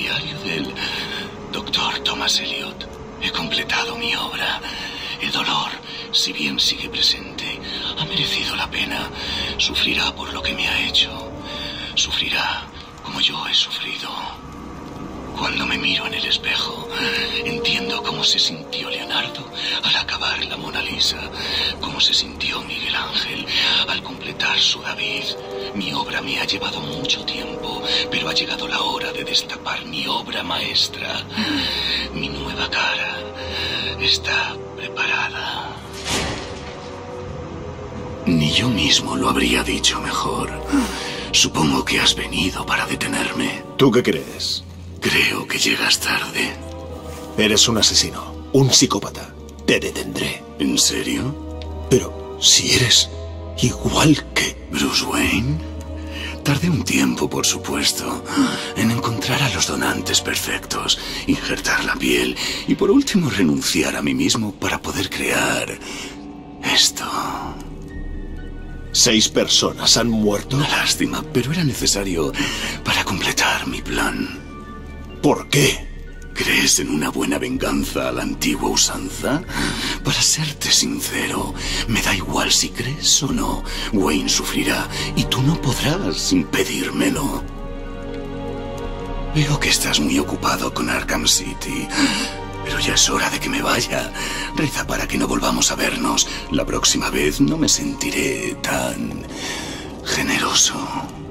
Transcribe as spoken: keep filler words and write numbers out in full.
diario del doctor Thomas Elliot. He completado mi obra. El dolor, si bien sigue presente, ha merecido la pena. Sufrirá por lo que me ha hecho. Sufrirá como yo he sufrido. Cuando me miro en el espejo, entiendo cómo se sintió Leonardo al acabar la Mona Lisa, cómo se sintió Miguel Ángel al completar su David. Mi obra me ha llevado mucho tiempo, pero ha llegado la hora de destapar mi obra maestra. Mi nueva cara está preparada. Ni yo mismo lo habría dicho mejor. Supongo que has venido para detenerme. ¿Tú qué crees? Creo que llegas tarde. Eres un asesino, un psicópata. Te detendré. ¿En serio? Pero si eres igual que... ¿Bruce Wayne? Tardé un tiempo, por supuesto, en encontrar a los donantes perfectos, injertar la piel y por último renunciar a mí mismo para poder crear esto. Seis personas han muerto. Una lástima, pero era necesario para completar mi plan. ¿Por qué? ¿Crees en una buena venganza a la antigua usanza? Para serte sincero, me da igual si crees o no. Wayne sufrirá y tú no podrás impedírmelo. Veo que estás muy ocupado con Arkham City, pero ya es hora de que me vaya. Reza para que no volvamos a vernos. La próxima vez no me sentiré tan generoso.